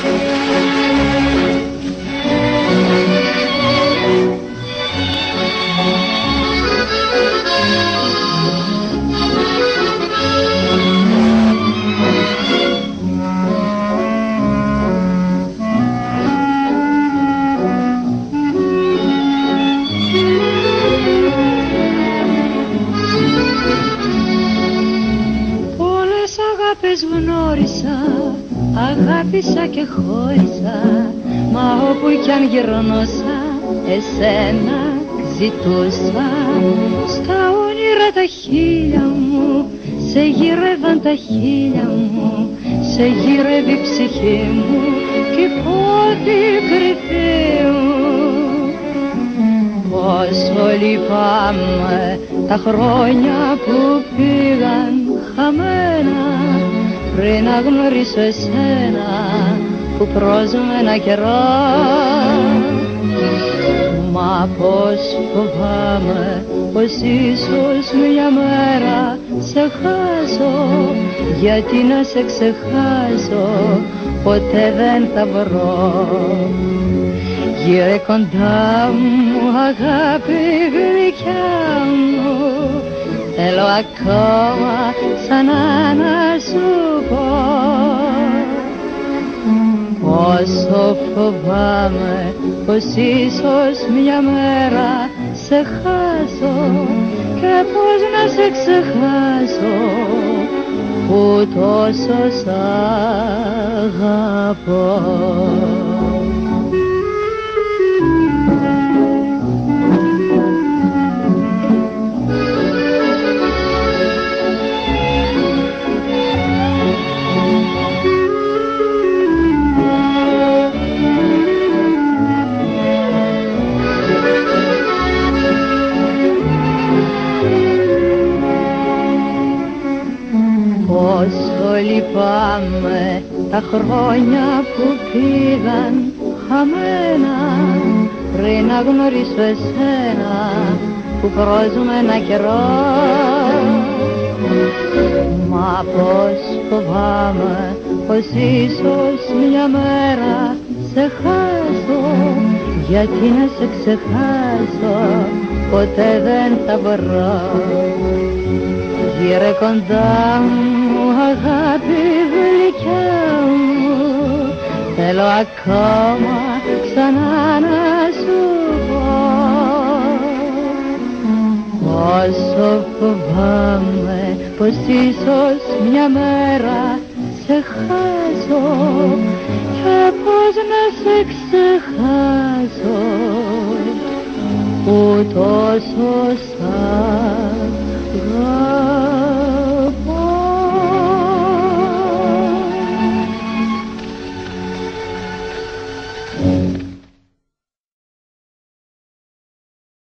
Γνώρισα, αγάπησα και χώρισα, μα όπου κι αν γυρνώσα εσένα ζητούσα. Στα όνειρα τα χείλια μου σε γύρευαν τα χείλια μου, σε γύρευε η ψυχή μου κι η πρώτη κρυφή μου. Πόσο λυπάμαι τα χρόνια που πήγαν χαμένα πριν να γνωρίσω εσένα που πρόσμε ένα καιρό. Μα πως φοβάμαι πως ίσως μια μέρα σε χάσω, γιατί να σε ξεχάσω ποτέ δεν θα βρω. Γύρε κοντά μου αγάπη γλυκιά μου, θέλω ακόμα ξανά να σου πω. Πόσο φοβάμαι πως ίσως μια μέρα σε χάσω και πως να σε ξεχάσω που τόσο σ' αγαπώ. Πόσο λυπάμαι τα χρόνια που πήγαν χαμένα πριν να γνωρίσω εσένα που πρόσουμε ένα καιρό. Μα πως φοβάμαι πως ίσως μια μέρα σε χάσω, γιατί να σε ξεχάσω ποτέ δεν θα μπορώ. Γύρε κοντά μου αγάπη γλυκιά μου, θέλω ακόμα ξανά να σου πω. Πόσο φοβάμαι πως ίσως μια μέρα σε χάσω και πως να σε ξεχάσω που τόσο σ'